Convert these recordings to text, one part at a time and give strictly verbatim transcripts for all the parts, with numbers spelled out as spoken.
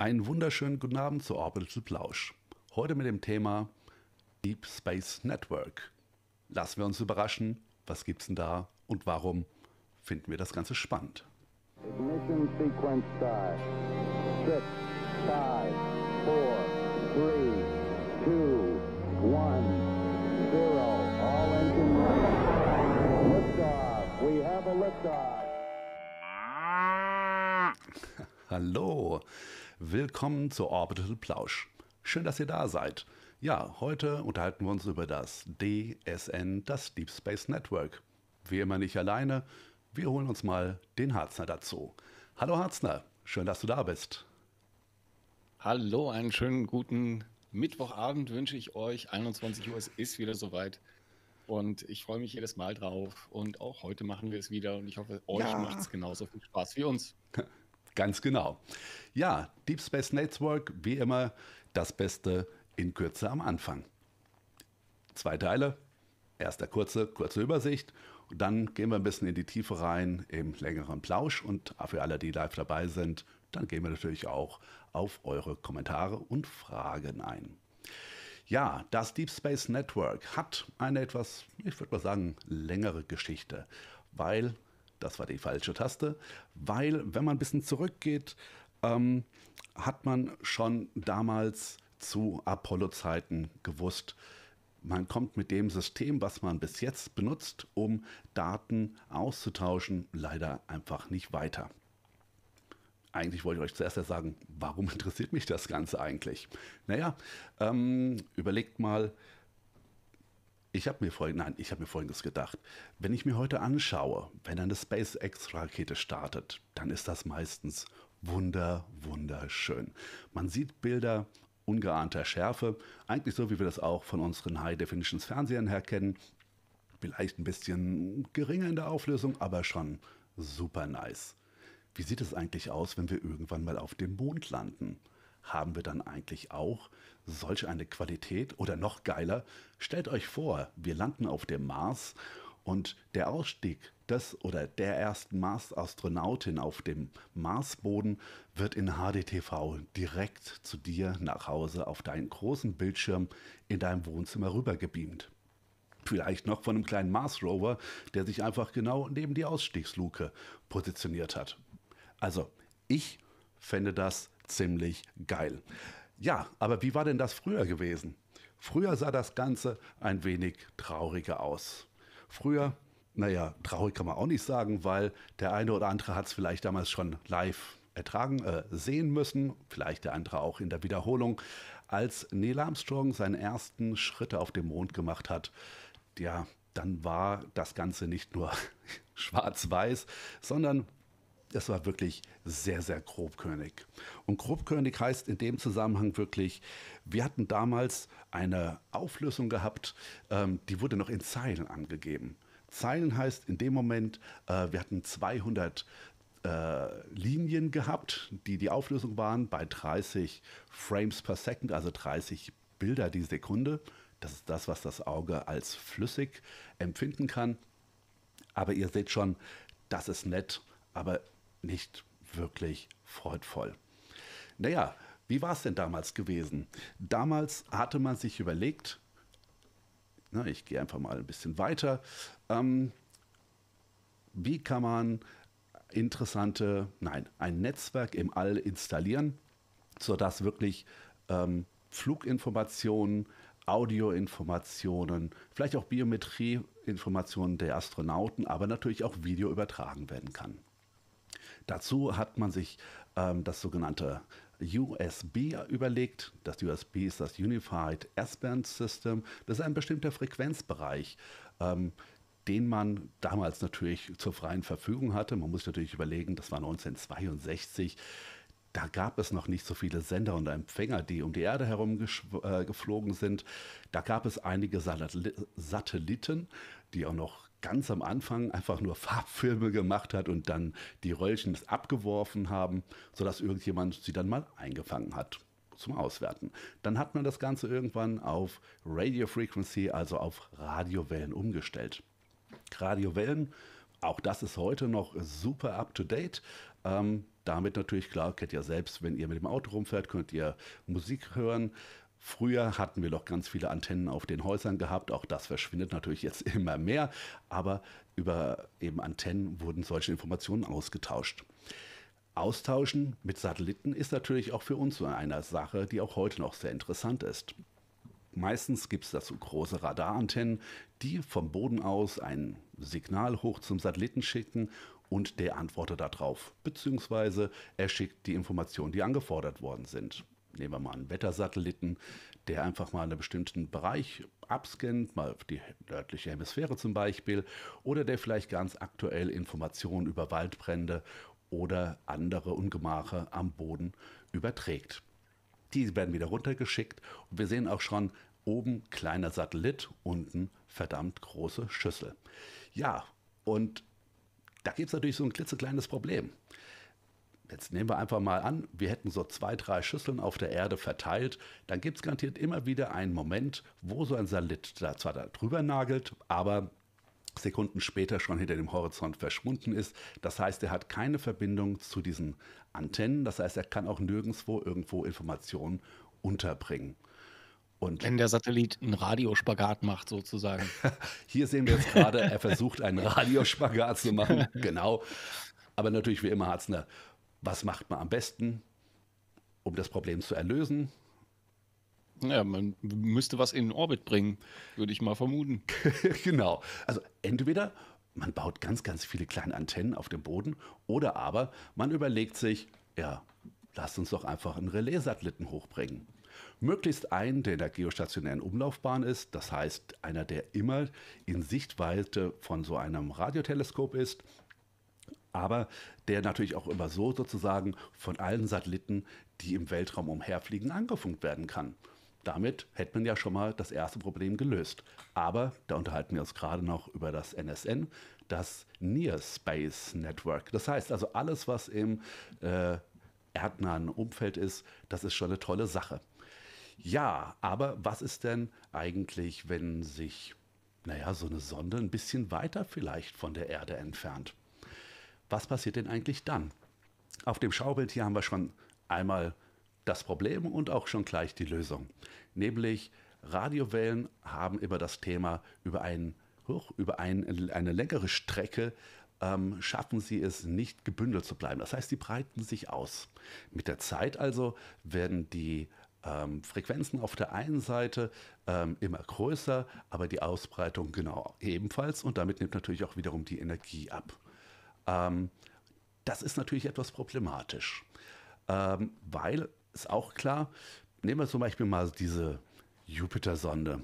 Einen wunderschönen guten Abend zu Orbital Plausch. Heute mit dem Thema Deep Space Network. Lassen wir uns überraschen, was gibt's denn da und warum finden wir das Ganze spannend? Ignition sequence start. Six, five, four, three, two, one, zero. All engine running. Liftoff. We have a liftoff. Hallo, willkommen zu Orbital Plausch. Schön, dass ihr da seid. Ja, heute unterhalten wir uns über das D S N, das Deep Space Network. Wie immer nicht alleine, wir holen uns mal den Harzner dazu. Hallo Harzner, schön, dass du da bist. Hallo, einen schönen guten Mittwochabend wünsche ich euch. einundzwanzig Uhr, es ist wieder soweit. Und ich freue mich jedes Mal drauf. Und auch heute machen wir es wieder. Und ich hoffe, euch Ja. macht es genauso viel Spaß wie uns. Ganz genau. Ja, Deep Space Network, wie immer, das Beste in Kürze am Anfang. Zwei Teile. Erst der kurze, kurze Übersicht. Und dann gehen wir ein bisschen in die Tiefe rein im längeren Plausch. Und für alle, die live dabei sind, dann gehen wir natürlich auch auf eure Kommentare und Fragen ein. Ja, das Deep Space Network hat eine etwas, ich würde mal sagen, längere Geschichte, weil, das war die falsche Taste, weil, wenn man ein bisschen zurückgeht, ähm, hat man schon damals zu Apollo-Zeiten gewusst, man kommt mit dem System, was man bis jetzt benutzt, um Daten auszutauschen, leider einfach nicht weiter. Eigentlich wollte ich euch zuerst ja sagen, warum interessiert mich das Ganze eigentlich? Naja, ähm, überlegt mal, ich habe mir vorhin, nein, ich habe mir Folgendes gedacht. Wenn ich mir heute anschaue, wenn eine SpaceX-Rakete startet, dann ist das meistens wunder, wunderschön. Man sieht Bilder ungeahnter Schärfe, eigentlich so, wie wir das auch von unseren High-Definitions-Fernsehern her kennen. Vielleicht ein bisschen geringer in der Auflösung, aber schon super nice. Wie sieht es eigentlich aus, wenn wir irgendwann mal auf dem Mond landen? Haben wir dann eigentlich auch solch eine Qualität? Oder noch geiler, stellt euch vor, wir landen auf dem Mars und der Ausstieg des oder der ersten Mars-Astronautin auf dem Marsboden wird in H D T V direkt zu dir nach Hause auf deinen großen Bildschirm in deinem Wohnzimmer rübergebeamt. Vielleicht noch von einem kleinen Mars-Rover, der sich einfach genau neben die Ausstiegsluke positioniert hat. Also, ich fände das ziemlich geil. Ja, aber wie war denn das früher gewesen? Früher sah das Ganze ein wenig trauriger aus. Früher, naja, traurig kann man auch nicht sagen, weil der eine oder andere hat es vielleicht damals schon live ertragen, äh, sehen müssen, vielleicht der andere auch in der Wiederholung, als Neil Armstrong seine ersten Schritte auf dem Mond gemacht hat. Ja, dann war das Ganze nicht nur schwarz-weiß, sondern es war wirklich sehr, sehr grobkörnig. Und grobkörnig heißt in dem Zusammenhang wirklich, wir hatten damals eine Auflösung gehabt, ähm, die wurde noch in Zeilen angegeben. Zeilen heißt in dem Moment, äh, wir hatten zweihundert äh, Linien gehabt, die die Auflösung waren bei dreißig Frames per Second, also dreißig Bilder die Sekunde. Das ist das, was das Auge als flüssig empfinden kann. Aber ihr seht schon, das ist nett, aber nicht wirklich freudvoll. Naja, wie war es denn damals gewesen? Damals hatte man sich überlegt, na, ich gehe einfach mal ein bisschen weiter, ähm, wie kann man interessante, nein, ein Netzwerk im All installieren, sodass wirklich ähm, Fluginformationen, Audioinformationen, vielleicht auch Biometrieinformationen der Astronauten, aber natürlich auch Video übertragen werden kann. Dazu hat man sich ähm, das sogenannte U S B überlegt. Das U S B ist das Unified S-Band System. Das ist ein bestimmter Frequenzbereich, ähm, den man damals natürlich zur freien Verfügung hatte. Man muss natürlich überlegen, das war neunzehnhundertzweiundsechzig. Da gab es noch nicht so viele Sender und Empfänger, die um die Erde herum äh, geflogen sind. Da gab es einige Satelliten, die auch noch ganz am Anfang einfach nur Farbfilme gemacht hat und dann die Röllchen abgeworfen haben, sodass irgendjemand sie dann mal eingefangen hat zum Auswerten. Dann hat man das Ganze irgendwann auf Radio Frequency, also auf Radiowellen umgestellt. Radiowellen, auch das ist heute noch super up to date. Ähm, damit natürlich klar, kennt ihr selbst, wenn ihr mit dem Auto rumfährt, könnt ihr Musik hören. Früher hatten wir doch ganz viele Antennen auf den Häusern gehabt, auch das verschwindet natürlich jetzt immer mehr, aber über eben Antennen wurden solche Informationen ausgetauscht. Austauschen mit Satelliten ist natürlich auch für uns so eine Sache, die auch heute noch sehr interessant ist. Meistens gibt es dazu große Radarantennen, die vom Boden aus ein Signal hoch zum Satelliten schicken und der antwortet darauf, beziehungsweise er schickt die Informationen, die angefordert worden sind. Nehmen wir mal einen Wettersatelliten, der einfach mal einen bestimmten Bereich abscannt, mal die nördliche Hemisphäre zum Beispiel, oder der vielleicht ganz aktuell Informationen über Waldbrände oder andere Ungemache am Boden überträgt. Die werden wieder runtergeschickt und wir sehen auch schon oben kleiner Satellit, unten verdammt große Schüssel. Ja, und da gibt es natürlich so ein klitzekleines Problem. Jetzt nehmen wir einfach mal an, wir hätten so zwei, drei Schüsseln auf der Erde verteilt, dann gibt es garantiert immer wieder einen Moment, wo so ein Satellit da zwar da drüber nagelt, aber Sekunden später schon hinter dem Horizont verschwunden ist. Das heißt, er hat keine Verbindung zu diesen Antennen, das heißt, er kann auch nirgendwo irgendwo Informationen unterbringen. Und Wenn der Satellit einen Radiospagat macht, sozusagen. hier sehen wir jetzt gerade, er versucht einen Radiospagat zu machen, genau. Aber natürlich wie immer hat es eine, was macht man am besten, um das Problem zu erlösen? Ja, man müsste was in den Orbit bringen, würde ich mal vermuten. Genau, also entweder man baut ganz, ganz viele kleine Antennen auf dem Boden oder aber man überlegt sich, ja, lasst uns doch einfach einen Relaissatelliten hochbringen. Möglichst einen, der in der geostationären Umlaufbahn ist, das heißt einer, der immer in Sichtweite von so einem Radioteleskop ist, aber der natürlich auch immer so sozusagen von allen Satelliten, die im Weltraum umherfliegen, angefunkt werden kann. Damit hätte man ja schon mal das erste Problem gelöst. Aber da unterhalten wir uns gerade noch über das N S N, das Near Space Network. Das heißt also alles, was im äh, erdnahen Umfeld ist, das ist schon eine tolle Sache. Ja, aber was ist denn eigentlich, wenn sich, naja, so eine Sonde ein bisschen weiter vielleicht von der Erde entfernt? Was passiert denn eigentlich dann? Auf dem Schaubild hier haben wir schon einmal das Problem und auch schon gleich die Lösung. Nämlich Radiowellen haben immer das Thema, über, ein, hoch, über ein, eine längere Strecke ähm, schaffen sie es nicht gebündelt zu bleiben. Das heißt, sie breiten sich aus. Mit der Zeit also werden die ähm, Frequenzen auf der einen Seite ähm, immer größer, aber die Ausbreitung genau ebenfalls und damit nimmt natürlich auch wiederum die Energie ab. Ähm, das ist natürlich etwas problematisch, ähm, weil ist auch klar, nehmen wir zum Beispiel mal diese Jupiter-Sonde,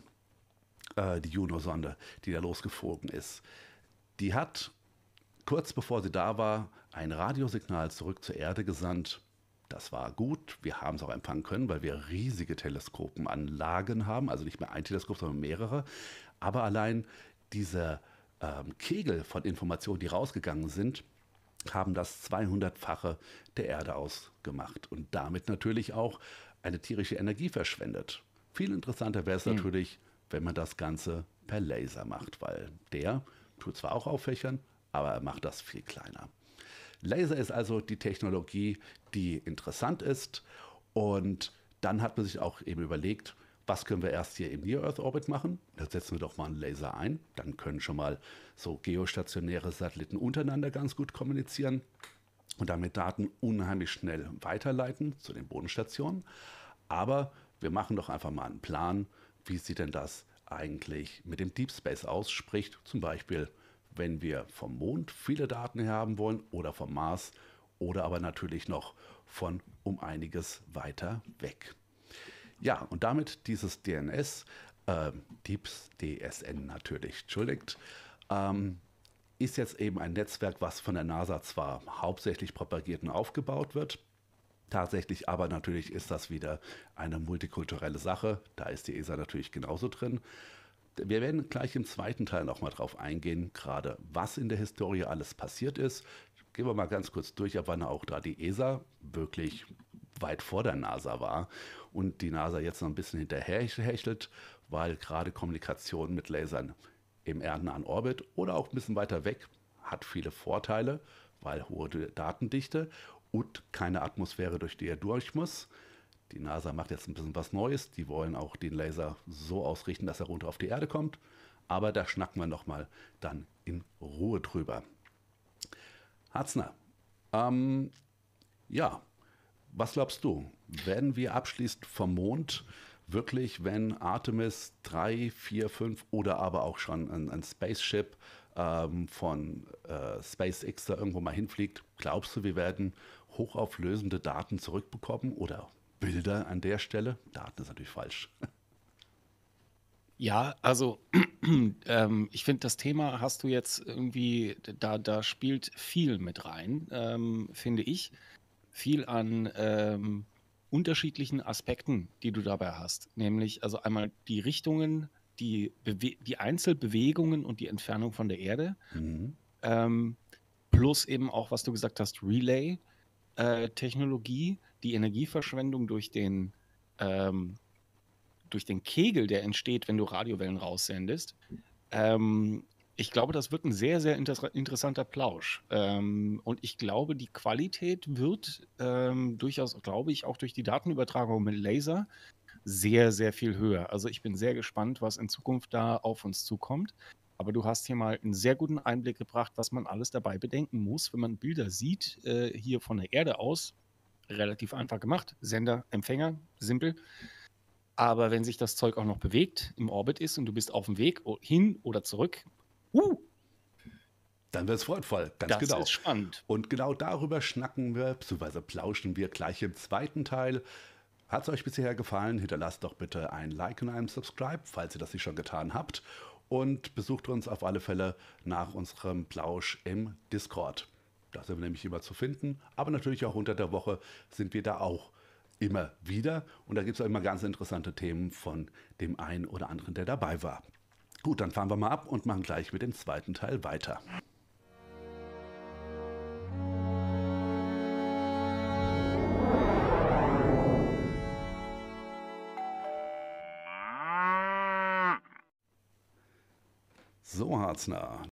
äh, die Juno-Sonde, die da losgeflogen ist. Die hat kurz bevor sie da war, ein Radiosignal zurück zur Erde gesandt. Das war gut, wir haben es auch empfangen können, weil wir riesige Teleskopenanlagen haben, also nicht mehr ein Teleskop, sondern mehrere. Aber allein dieser ähm, Kegel von Informationen, die rausgegangen sind, haben das zweihundertfache der Erde ausgemacht und damit natürlich auch eine tierische Energie verschwendet. Viel interessanter wäre es mhm. natürlich, wenn man das Ganze per Laser macht, weil der tut zwar auch auffächern, aber er macht das viel kleiner. Laser ist also die Technologie, die interessant ist und dann hat man sich auch eben überlegt, was können wir erst hier im Near-Earth-Orbit machen? Da setzen wir doch mal einen Laser ein. Dann können schon mal so geostationäre Satelliten untereinander ganz gut kommunizieren und damit Daten unheimlich schnell weiterleiten zu den Bodenstationen. Aber wir machen doch einfach mal einen Plan, wie sieht denn das eigentlich mit dem Deep Space aus? Sprich zum Beispiel, wenn wir vom Mond viele Daten haben wollen oder vom Mars oder aber natürlich noch von um einiges weiter weg. Ja, und damit dieses D N S, äh, Deep D S N natürlich, entschuldigt, ähm, ist jetzt eben ein Netzwerk, was von der NASA zwar hauptsächlich propagiert und aufgebaut wird, tatsächlich aber natürlich ist das wieder eine multikulturelle Sache, da ist die E S A natürlich genauso drin. Wir werden gleich im zweiten Teil nochmal drauf eingehen, gerade was in der Historie alles passiert ist. Gehen wir mal ganz kurz durch, ab wann auch da die E S A wirklich weit vor der NASA war und die NASA jetzt noch ein bisschen hinterher hechelt, weil gerade Kommunikation mit Lasern im erdnahen Orbit oder auch ein bisschen weiter weg hat viele Vorteile. weil hohe Datendichte und keine Atmosphäre, durch die er durch muss. Die NASA macht jetzt ein bisschen was Neues. Die wollen auch den Laser so ausrichten, dass er runter auf die Erde kommt. Aber da schnacken wir nochmal dann in Ruhe drüber. Harzner, ähm, ja, was glaubst du? Werden wir abschließend vom Mond wirklich, wenn Artemis drei, vier, fünf oder aber auch schon ein, ein Spaceship ähm, von äh, SpaceX da irgendwo mal hinfliegt, glaubst du, wir werden hochauflösende Daten zurückbekommen oder Bilder an der Stelle? Daten ist natürlich falsch. Ja, also ähm, ich finde, das Thema hast du jetzt irgendwie, da, da spielt viel mit rein, ähm, finde ich. Viel an ähm, unterschiedlichen Aspekten, die du dabei hast. Nämlich also einmal die Richtungen, die, Bewe die Einzelbewegungen und die Entfernung von der Erde. Mhm. Ähm, plus eben auch, was du gesagt hast, Relay-Technologie, die Energieverschwendung durch den, ähm, durch den Kegel, der entsteht, wenn du Radiowellen raussendest. Ähm, ich glaube, das wird ein sehr, sehr inter interessanter Plausch. Ähm, und ich glaube, die Qualität wird ähm, durchaus, glaube ich, auch durch die Datenübertragung mit Laser sehr, sehr viel höher. Also ich bin sehr gespannt, was in Zukunft da auf uns zukommt. Aber du hast hier mal einen sehr guten Einblick gebracht, was man alles dabei bedenken muss, wenn man Bilder sieht, äh, hier von der Erde aus. Relativ einfach gemacht. Sender, Empfänger, simpel. Aber wenn sich das Zeug auch noch bewegt, im Orbit ist und du bist auf dem Weg hin oder zurück, uh, dann wird es freudvoll, ganz das genau. ist spannend. Und genau darüber schnacken wir, beziehungsweise plauschen wir gleich im zweiten Teil. Hat es euch bisher gefallen? Hinterlasst doch bitte ein Like und einen Subscribe, falls ihr das nicht schon getan habt. Und besucht uns auf alle Fälle nach unserem Plausch im Discord. Da sind wir nämlich immer zu finden. Aber natürlich auch unter der Woche sind wir da auch immer wieder. Und da gibt es auch immer ganz interessante Themen von dem einen oder anderen, der dabei war. Gut, dann fahren wir mal ab und machen gleich mit dem zweiten Teil weiter. So, Harzner,